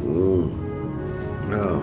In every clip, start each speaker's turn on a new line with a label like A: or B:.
A: No.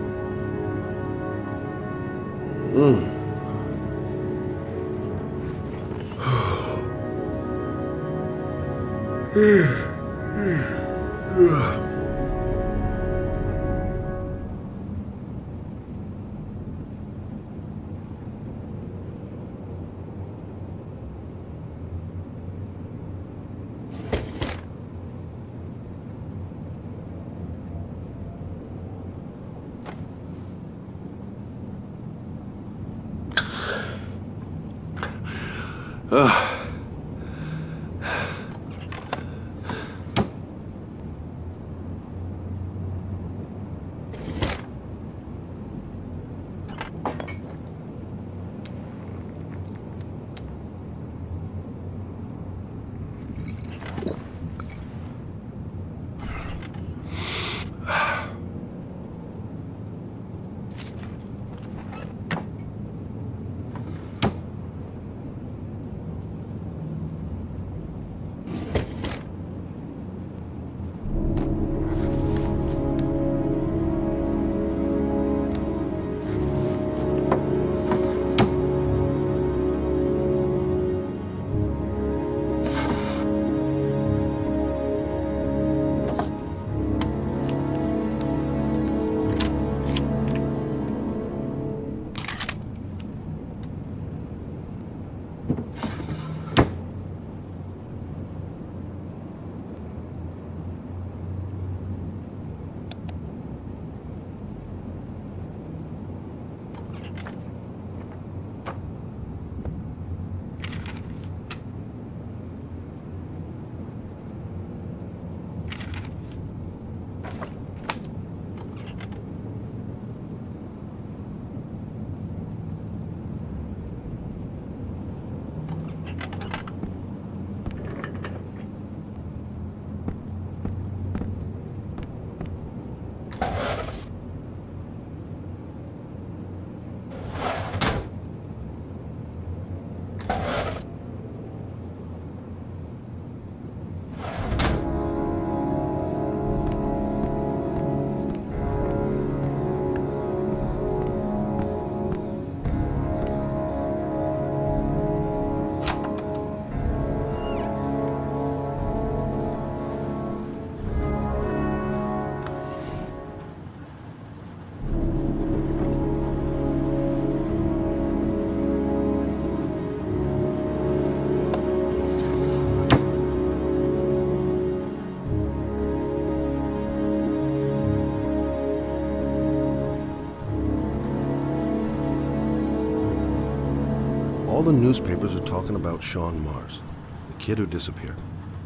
A: All the newspapers are talking about Sean Mars, the kid who disappeared.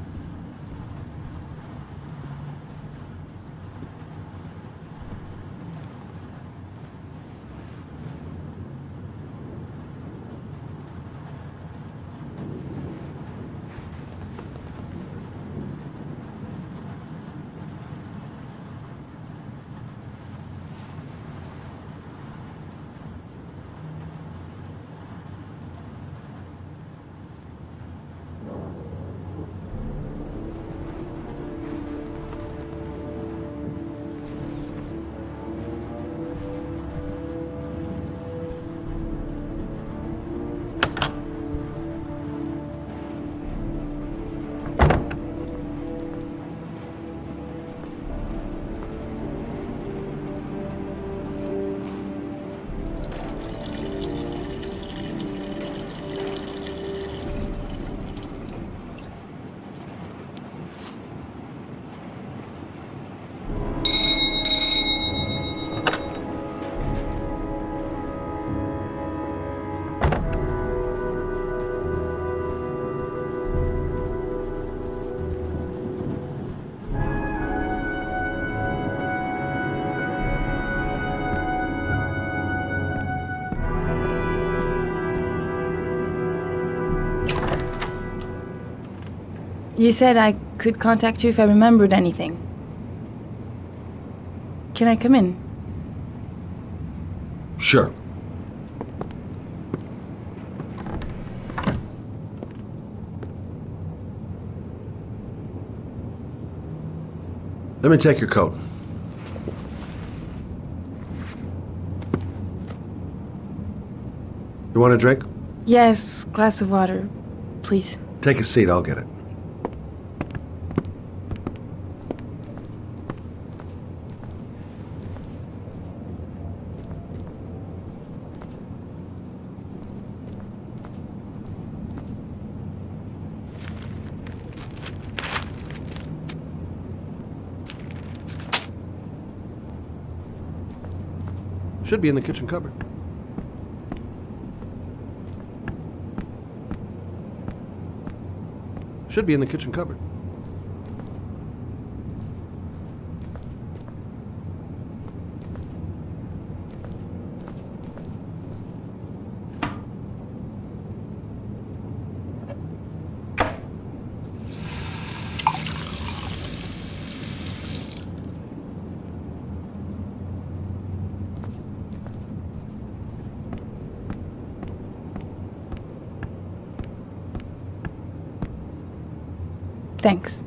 B: You said I could contact you if I remembered anything. Can I come in?
A: Sure. Let me take your coat. You want a drink?
B: Yes, glass of water, please.
A: Take a seat, I'll get it. Should be in the kitchen cupboard. Should be in the kitchen cupboard.
B: Thanks.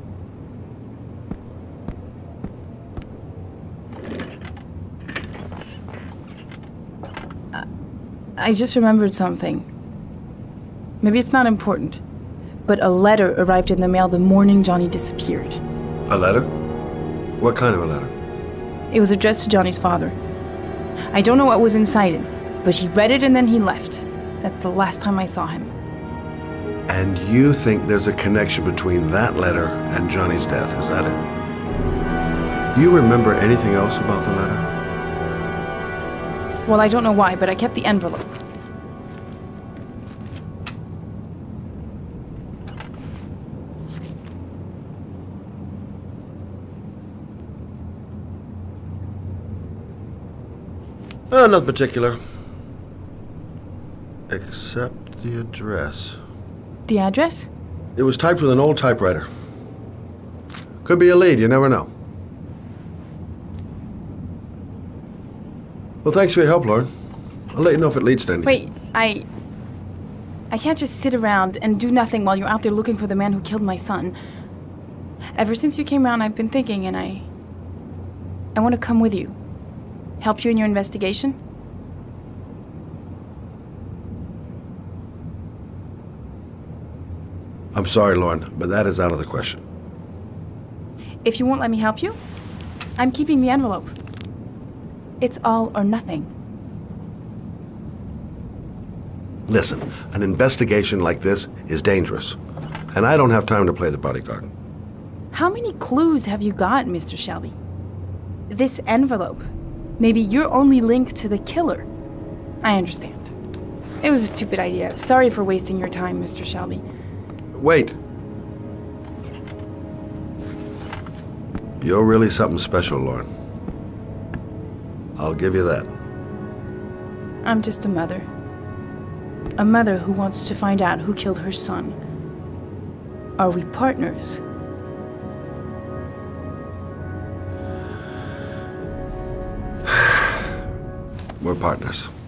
B: I just remembered something. Maybe it's not important, but a letter arrived in the mail the morning Johnny disappeared.
A: A letter? What kind of a letter?
B: It was addressed to Johnny's father. I don't know what was inside it, but he read it and then he left. That's the last time I saw him.
A: And you think there's a connection between that letter and Johnny's death, is that it? Do you remember anything else about the letter?
B: Well, I don't know why, but I kept the envelope.
A: Nothing particular. Except the address.
B: The address?
A: It was typed with an old typewriter. Could be a lead, you never know. Well, thanks for your help, Lauren. I'll let you know if it leads to anything.
B: Wait, I can't just sit around and do nothing while you're out there looking for the man who killed my son. Ever since you came around, I've been thinking, and I want to come with you. Help you in your investigation?
A: I'm sorry, Lauren, but that is out of the question.
B: If you won't let me help you, I'm keeping the envelope. It's all or nothing.
A: Listen, an investigation like this is dangerous, and I don't have time to play the bodyguard.
B: How many clues have you got, Mr. Shelby? This envelope. Maybe your only link to the killer. I understand. It was a stupid idea. Sorry for wasting your time, Mr. Shelby.
A: Wait. You're really something special, Lauren. I'll give you that.
B: I'm just a mother. A mother who wants to find out who killed her son. Are we partners?
A: We're partners.